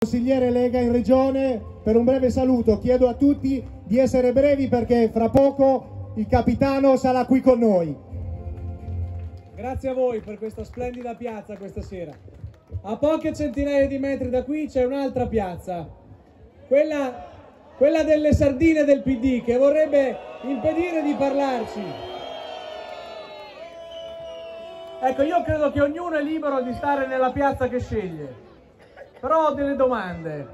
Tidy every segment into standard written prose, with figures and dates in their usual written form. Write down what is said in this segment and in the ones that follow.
consigliere Lega in regione per un breve saluto. Chiedo a tutti di essere brevi perché fra poco il capitano sarà qui con noi. Grazie a voi per questa splendida piazza questa sera. A poche centinaia di metri da qui c'è un'altra piazza, quella delle sardine del PD, che vorrebbe impedire di parlarci. Ecco, io credo che ognuno è libero di stare nella piazza che sceglie, però ho delle domande.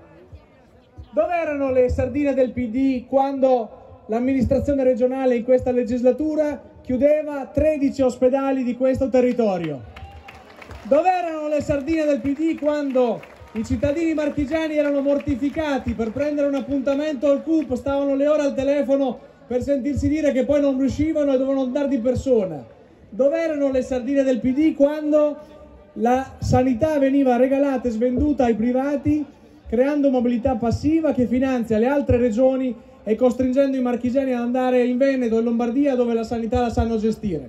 Dove erano le sardine del PD quando l'amministrazione regionale in questa legislatura chiudeva 13 ospedali di questo territorio? Dove erano le sardine del PD quando i cittadini marchigiani erano mortificati per prendere un appuntamento al CUP, stavano le ore al telefono per sentirsi dire che poi non riuscivano e dovevano andare di persona? Dove erano le sardine del PD quando la sanità veniva regalata e svenduta ai privati, creando mobilità passiva che finanzia le altre regioni e costringendo i marchigiani ad andare in Veneto e Lombardia, dove la sanità la sanno gestire?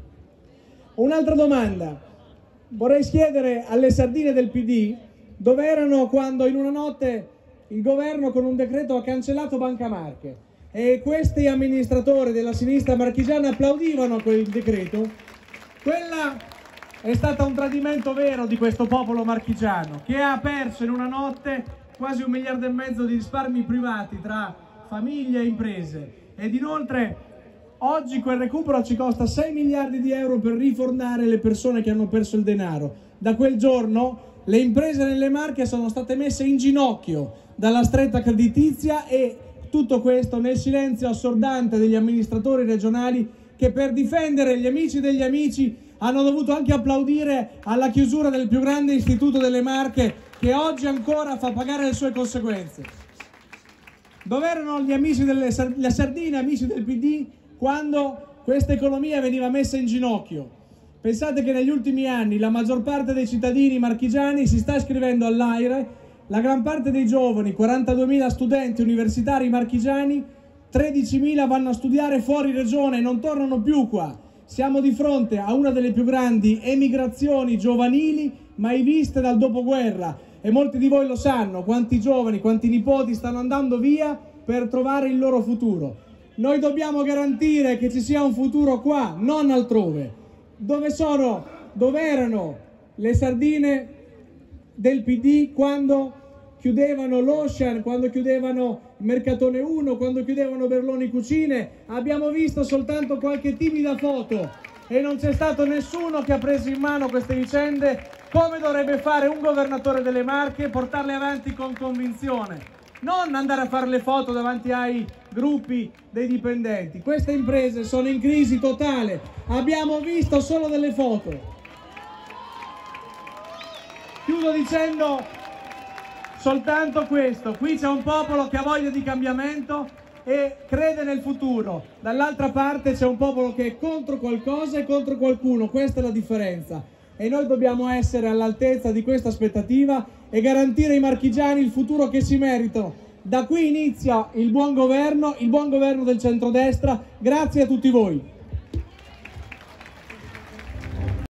Un'altra domanda. Vorrei chiedere alle sardine del PD dove erano quando in una notte il governo con un decreto ha cancellato Banca Marche e questi amministratori della sinistra marchigiana applaudivano quel decreto. Quella è stata un tradimento vero di questo popolo marchigiano, che ha perso in una notte quasi 1,5 miliardi di risparmi privati tra famiglie e imprese, ed inoltre oggi quel recupero ci costa 6 miliardi di euro per rifornare le persone che hanno perso il denaro. Da quel giorno le imprese nelle Marche sono state messe in ginocchio dalla stretta creditizia, e tutto questo nel silenzio assordante degli amministratori regionali, che per difendere gli amici degli amici hanno dovuto anche applaudire alla chiusura del più grande istituto delle Marche, che oggi ancora fa pagare le sue conseguenze. Dove erano gli amici le sardine, amici del PD, quando questa economia veniva messa in ginocchio? Pensate che negli ultimi anni la maggior parte dei cittadini marchigiani si sta iscrivendo all'AIRE, la gran parte dei giovani, 42.000 studenti universitari marchigiani, 13.000 vanno a studiare fuori regione e non tornano più qua. Siamo di fronte a una delle più grandi emigrazioni giovanili mai viste dal dopoguerra, e molti di voi lo sanno, quanti giovani, quanti nipoti stanno andando via per trovare il loro futuro. Noi dobbiamo garantire che ci sia un futuro qua, non altrove. Dove erano le sardine del PD quando chiudevano l'Ocean, quando chiudevano Mercatone 1, quando chiudevano Berloni Cucine? Abbiamo visto soltanto qualche timida foto e non c'è stato nessuno che ha preso in mano queste vicende come dovrebbe fare un governatore delle Marche, portarle avanti con convinzione. Non andare a fare le foto davanti ai gruppi dei dipendenti. Queste imprese sono in crisi totale, abbiamo visto solo delle foto. Chiudo dicendo soltanto questo: qui c'è un popolo che ha voglia di cambiamento e crede nel futuro, dall'altra parte c'è un popolo che è contro qualcosa e contro qualcuno. Questa è la differenza, e noi dobbiamo essere all'altezza di questa aspettativa e garantire ai marchigiani il futuro che si meritano. Da qui inizia il buon governo del centrodestra. Grazie a tutti voi.